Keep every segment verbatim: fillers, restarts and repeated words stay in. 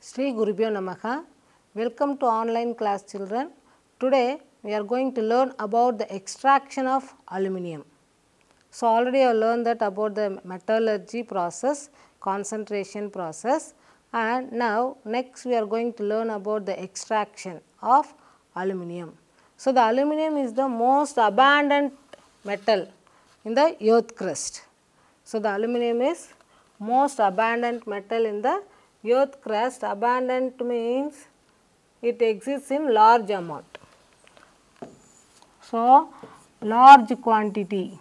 Sri Gurubhyo Namaha. Welcome to online class children. Today we are going to learn about the extraction of aluminium. So already I have learned that about the metallurgy process, concentration process, and now next we are going to learn about the extraction of aluminium. So the aluminium is the most abundant metal in the earth crust. So the aluminium is most abundant metal in the earth crust. Abundant means it exists in large amount. So large quantity.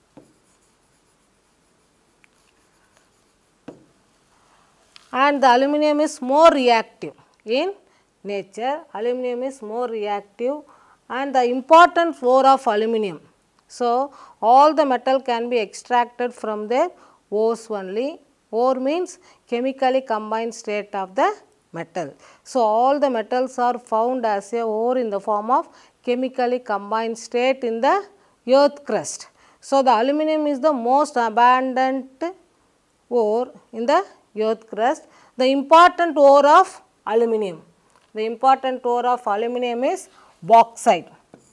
And the aluminium is more reactive in nature. Aluminium is more reactive and the important ore of aluminium. So all the metal can be extracted from their ores only. Ore means chemically combined state of the metal. So all the metals are found as a ore in the form of chemically combined state in the earth crust. So the aluminium is the most abundant ore in the earth crust. The important ore of aluminium. The important ore of aluminium is bauxite.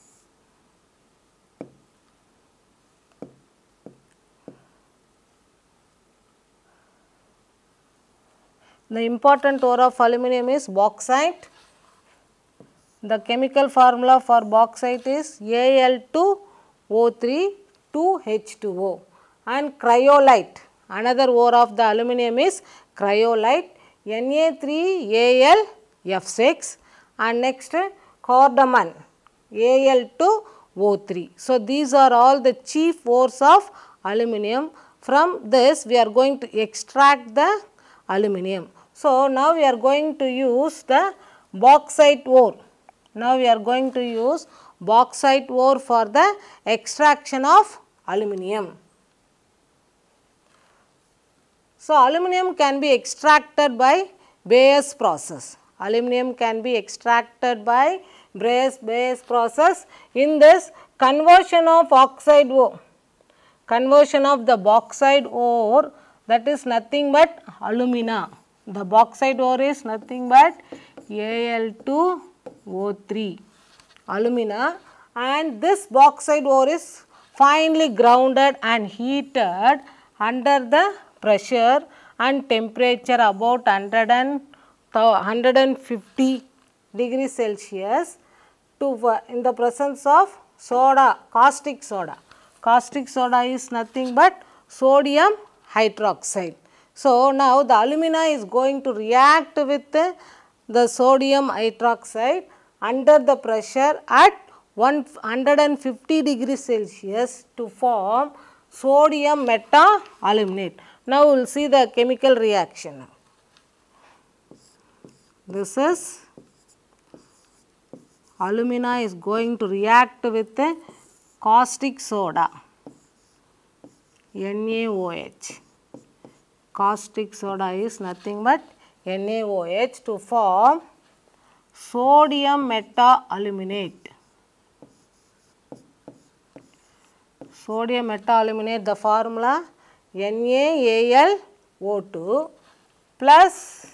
The important ore of aluminium is bauxite. The chemical formula for bauxite is A L two O three two H two O. And cryolite, another ore of the aluminium is cryolite, N A three A L F six, and next cardamom, A L two O three. So these are all the chief ores of aluminium. From this we are going to extract the aluminium. So now we are going to use the bauxite ore. Now we are going to use bauxite ore for the extraction of aluminium. So aluminium can be extracted by Bayes process. Aluminium can be extracted by Bayes Bayes process. In this conversion of oxide ore, conversion of the bauxite ore, that is nothing but alumina. The bauxite ore is nothing but A L two O three, alumina, and this bauxite ore is finely grounded and heated under the pressure and temperature about one hundred fifty degrees Celsius to in the presence of soda, caustic soda. Caustic soda is nothing but sodium hydroxide. So now the alumina is going to react with the, the sodium hydroxide under the pressure at one hundred fifty degrees Celsius to form sodium meta-aluminate. Now we will see the chemical reaction. This is alumina is going to react with the caustic soda, N A O H. Caustic soda is nothing but N A O H to form sodium meta-aluminate. Sodium meta-aluminate, the formula N A A L O two plus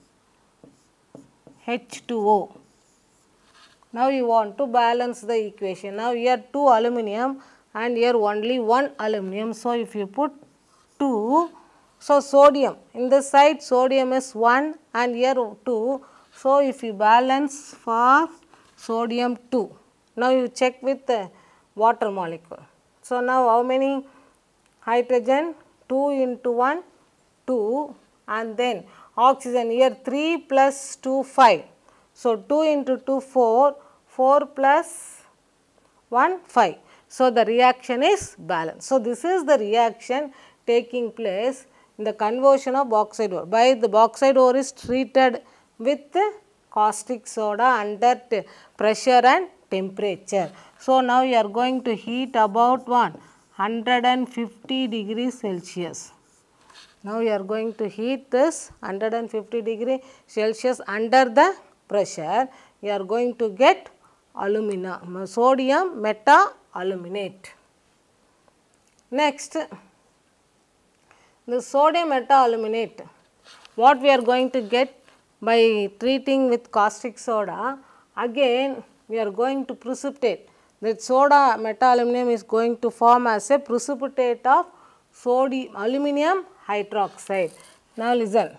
H two O. Now you want to balance the equation. Now here two aluminum and here only one aluminum. So if you put two, so sodium, in this side sodium is one and here two. So if you balance for sodium two, now you check with the water molecule. So now how many hydrogen? two into one, two, and then oxygen here three plus two, five. So two into two, four, four plus one, five. So the reaction is balanced. So this is the reaction taking place in the conversion of bauxite ore. By the bauxite ore is treated with caustic soda under pressure and temperature. So now you are going to heat about one hundred fifty degrees Celsius. Now you are going to heat this one hundred fifty degree Celsius under the pressure. You are going to get alumina, sodium meta-aluminate. Next, the sodium meta-aluminate, what we are going to get? by treating with caustic soda, again we are going to precipitate. That soda metaluminium is going to form as a precipitate of sodium aluminum hydroxide. Now listen,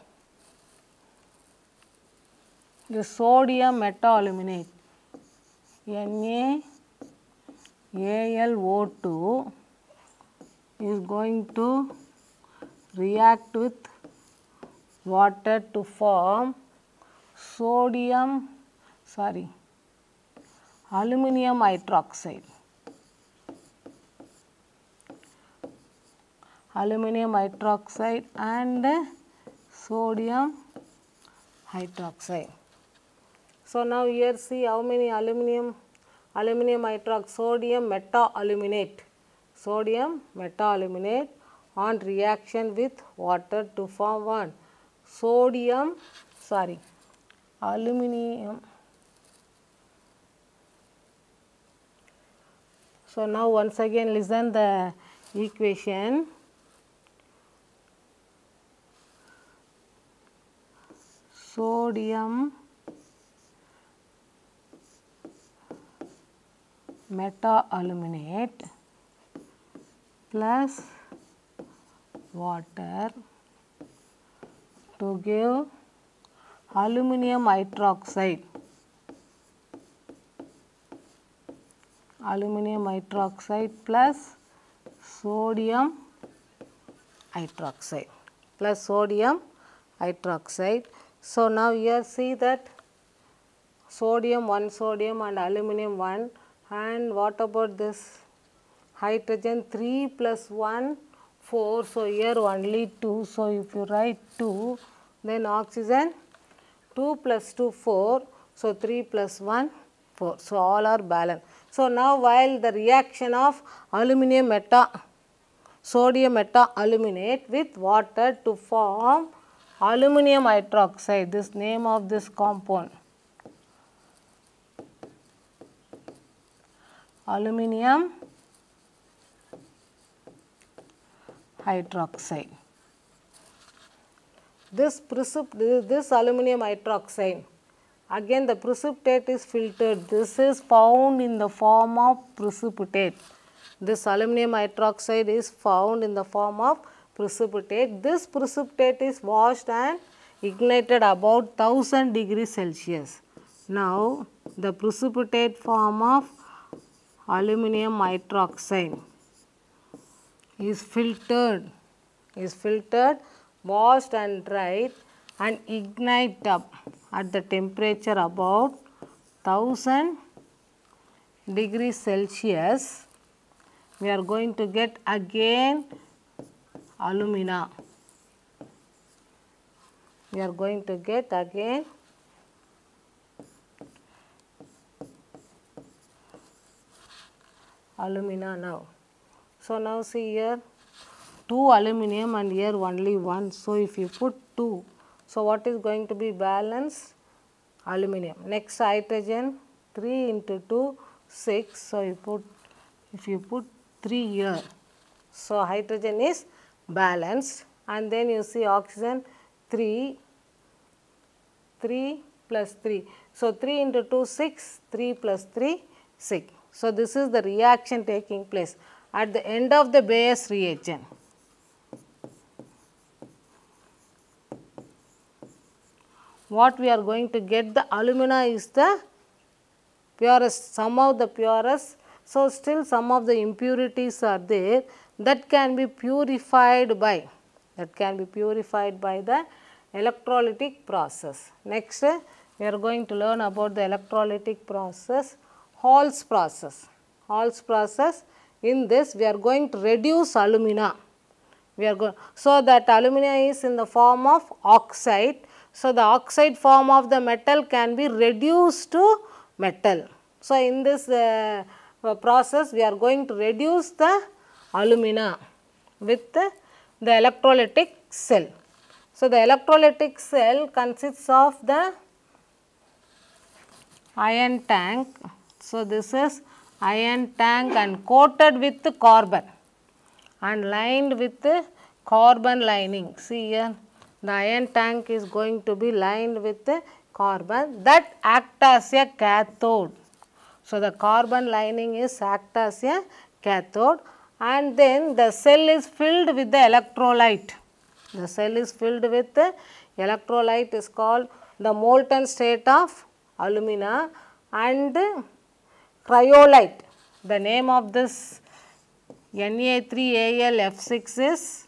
the sodium metaluminate Na A L O two is going to react with water to form sodium sorry aluminum hydroxide. Aluminum hydroxide and sodium hydroxide. So now here see how many aluminum aluminum hydroxide sodium metaaluminate sodium metaaluminate on reaction with water to form one sodium sorry aluminum. So now once again listen the equation. Sodium metaaluminate plus water to give aluminum hydroxide. Aluminum hydroxide plus sodium hydroxide plus sodium hydroxide. So now here see that sodium one sodium and aluminum one, and what about this hydrogen three plus one four. So here only two. So if you write two, then oxygen two plus two four. So three plus one four. So all are balanced. So now while the reaction of aluminum meta sodium metaaluminate with water to form aluminum hydroxide, this name of this compound aluminum hydroxide. This precip this aluminum hydroxide, again the precipitate is filtered. This is found in the form of precipitate. This aluminum hydroxide is found in the form of precipitate. This precipitate is washed and ignited about one thousand degrees Celsius. Now the precipitate form of aluminum hydroxide is filtered, is filtered, washed and dried and ignite up at the temperature about one thousand degrees Celsius. We are going to get again alumina. We are going to get again alumina now. So now see here two aluminum and here only one. So if you put two, so what is going to be balanced? Aluminum. Next hydrogen three into two six. So you put if you put three here, so hydrogen is balanced, and then you see oxygen three, three plus three. So three into two six, three plus three six. So this is the reaction taking place at the end of the Bayes reagent. What we are going to get, the alumina is the purest, somehow the purest. So still some of the impurities are there that can be purified by, that can be purified by the electrolytic process. Next we are going to learn about the electrolytic process, Hall's process. Hall's process, in this we are going to reduce alumina. We are going, so that alumina is in the form of oxide. So the oxide form of the metal can be reduced to metal. So in this uh, process we are going to reduce the alumina with the, the electrolytic cell. So the electrolytic cell consists of the iron tank. So this is iron tank and coated with carbon and lined with the carbon lining. See here, the iron tank is going to be lined with the carbon that act as a cathode. So, the carbon lining is act as a cathode, and then the cell is filled with the electrolyte. The cell is filled with the electrolyte is called the molten state of alumina and cryolite. The name of this N A three A L F six is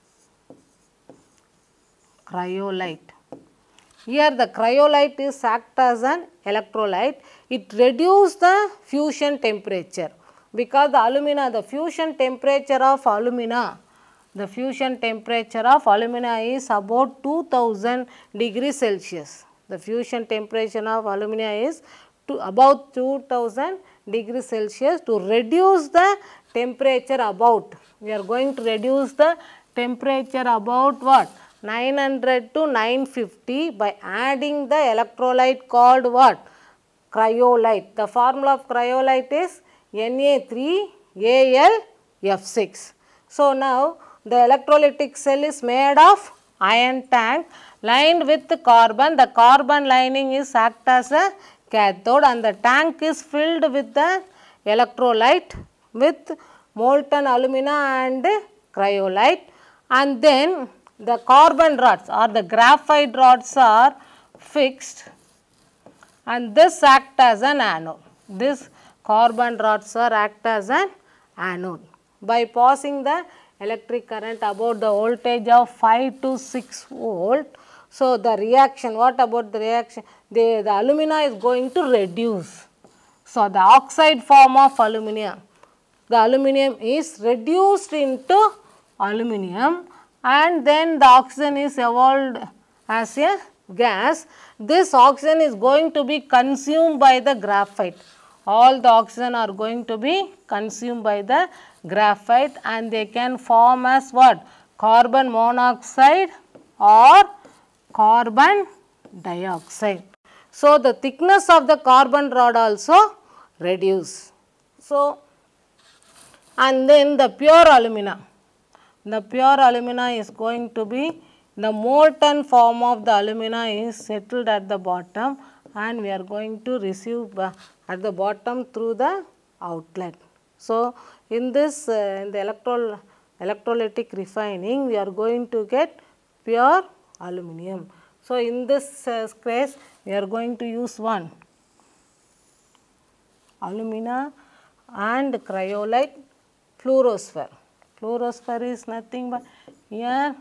cryolite. Here the cryolite is act as an electrolyte. It reduces the fusion temperature because the alumina, the fusion temperature of alumina, the fusion temperature of alumina is about two thousand degrees Celsius. The fusion temperature of alumina is to about two thousand degrees Celsius. To reduce the temperature about, we are going to reduce the temperature about what? nine hundred to nine fifty by adding the electrolyte called what? Cryolite. The formula of cryolite is N A three A L F six. So, now the electrolytic cell is made of iron tank lined with carbon. The carbon lining is act as a cathode and the tank is filled with the electrolyte with molten alumina and cryolite, and then the carbon rods or the graphite rods are fixed and this act as an anode. This carbon rods are act as an anode. By passing the electric current about the voltage of five to six volt, so the reaction, what about the reaction? The, the alumina is going to reduce. So, the oxide form of aluminium, the aluminium is reduced into aluminium and then the oxygen is evolved as a gas. This oxygen is going to be consumed by the graphite. All the oxygen are going to be consumed by the graphite and they can form as what? Carbon monoxide or carbon dioxide. So, the thickness of the carbon rod also reduce. So, and then the pure alumina. The pure alumina is going to be the molten form of the alumina is settled at the bottom and we are going to receive at the bottom through the outlet. So, in this uh, in the electro electrolytic refining we are going to get pure aluminum. So, in this uh, case we are going to use one alumina and cryolite fluorosphere. Fluorosphere is nothing but here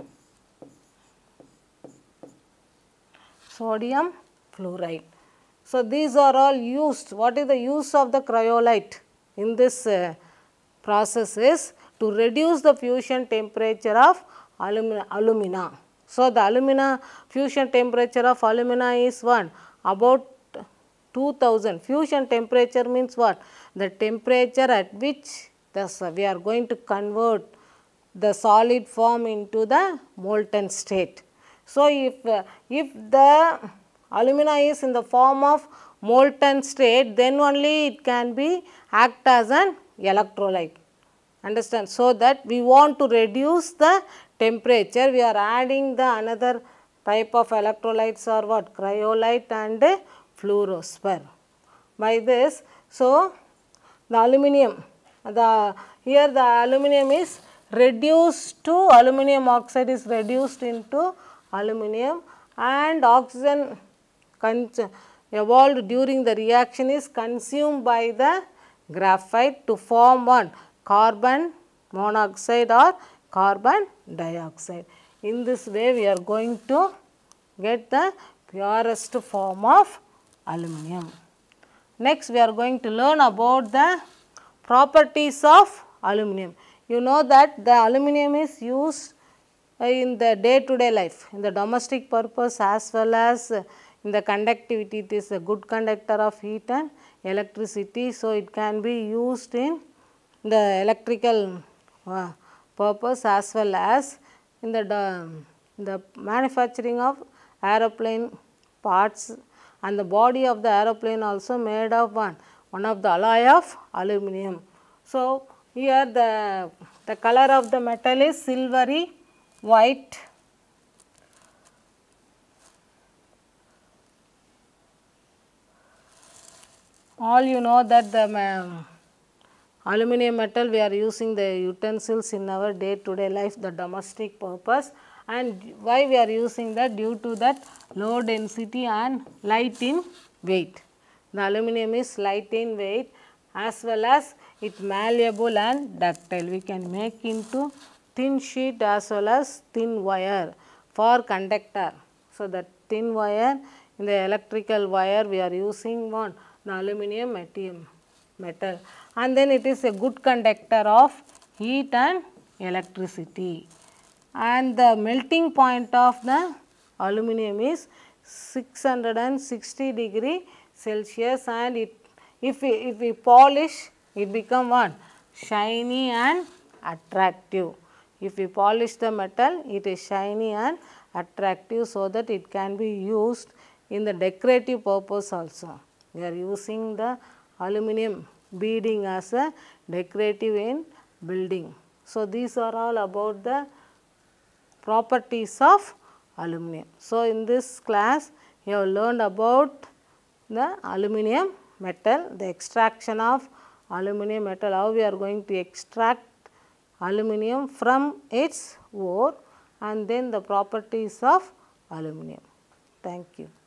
sodium fluoride. So, these are all used. What is the use of the cryolite in this uh, process is to reduce the fusion temperature of alumina. alumina. So, the alumina fusion temperature of alumina is what? About two thousand. Fusion temperature means what? The temperature at which Thus, we are going to convert the solid form into the molten state. So, if, uh, if the alumina is in the form of molten state, then only it can be act as an electrolyte. Understand? So, that we want to reduce the temperature, we are adding the another type of electrolytes or what? Cryolite and fluorosphere. By this, so the aluminium, the here the aluminium is reduced to aluminium oxide is reduced into aluminium and oxygen evolved during the reaction is consumed by the graphite to form one carbon monoxide or carbon dioxide. In this way we are going to get the purest form of aluminium. Next we are going to learn about the properties of aluminium. You know that the aluminium is used in the day to day life, in the domestic purpose as well as in the conductivity. It is a good conductor of heat and electricity. So, it can be used in the electrical uh, purpose as well as in the, the manufacturing of aeroplane parts, and the body of the aeroplane also made of one, one of the alloy of aluminium. So, here the, the color of the metal is silvery white all you know that the um, aluminum metal we are using the utensils in our day to day life, the domestic purpose, and why we are using that, due to that low density and light in weight. The aluminum is light in weight as well as it malleable and ductile. We can make into thin sheet as well as thin wire for conductor. So, the thin wire, in the electrical wire we are using one the aluminum material metal, and then it is a good conductor of heat and electricity, and the melting point of the aluminum is six hundred sixty degree Celsius, and it if we, if we polish it become what? Shiny and attractive. If we polish the metal, it is shiny and attractive, so that it can be used in the decorative purpose also. We are using the aluminum beading as a decorative in building. So, these are all about the properties of aluminum. So, in this class you have learned about the aluminum metal, the extraction of aluminum metal, how we are going to extract aluminum from its ore, and then the properties of aluminum. Thank you.